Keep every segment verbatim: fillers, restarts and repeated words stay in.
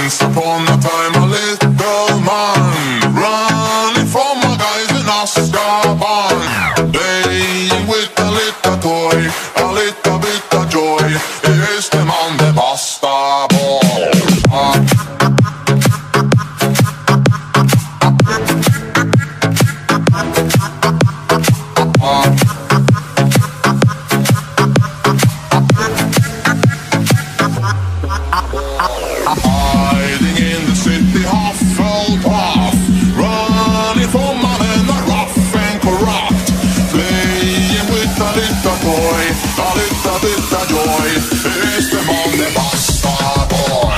Once upon a time a little man running from my guys in Azkaban, playing with a little toy, a little bit of joy. Here's the man, the Basta Boy. Hiding in the city, Hufflepuff, running from my men are rough and corrupt, playing with a little toy, a little bit of joy. Here's the man, the Basta Boy.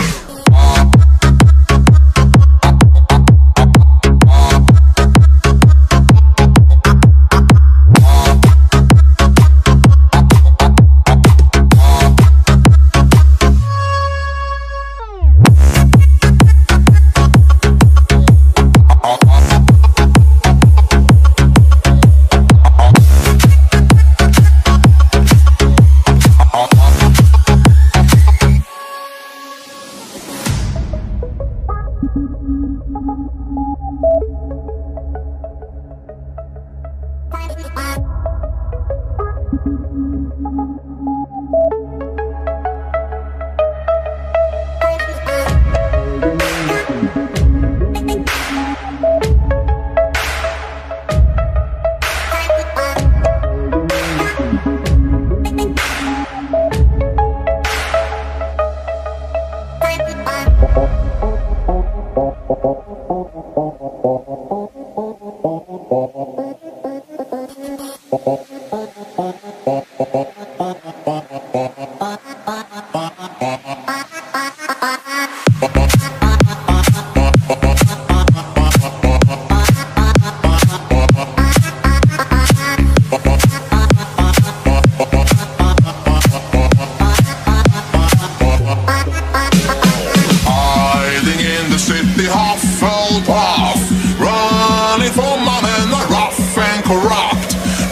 City Hufflepuff, running from my men are rough and corrupt,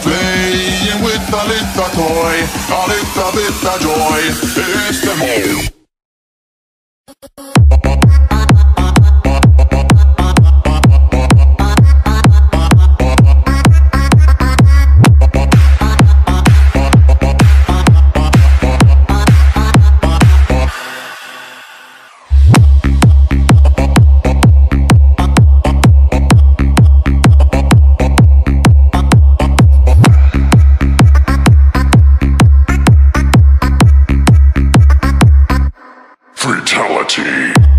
playing with a little toy, a little bit of joy. Here's the move. Fatality.